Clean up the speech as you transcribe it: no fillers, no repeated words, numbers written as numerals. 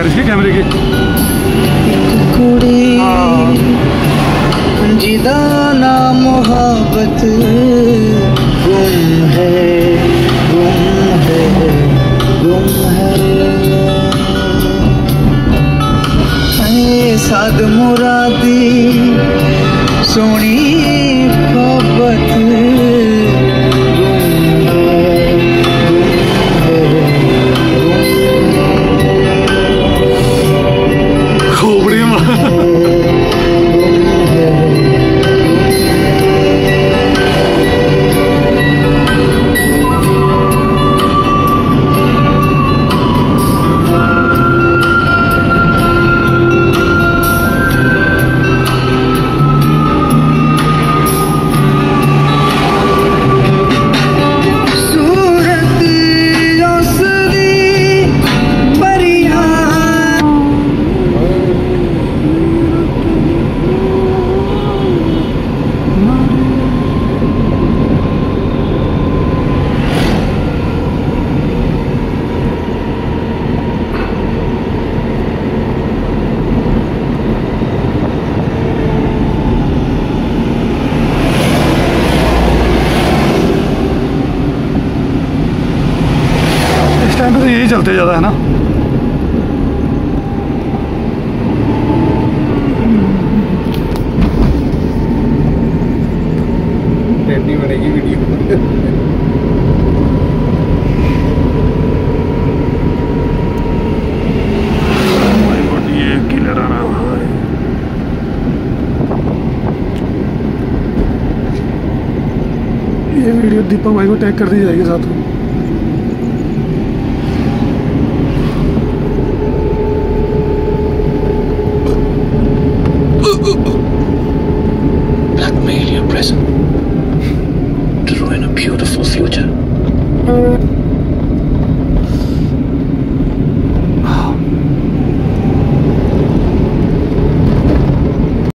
कह रही थी कैमरे की। जिदा ना मोहब्बत गुम है, गुम है, गुम है। साद मुरादी सोनी मोहब्बत टाइम पे तो यही चलते ज़्यादा है ना। बनेगी वीडियो। ये किलर आ रहा है। ये वीडियो दीपक भाई को टैग कर दी जाएगी साथ में।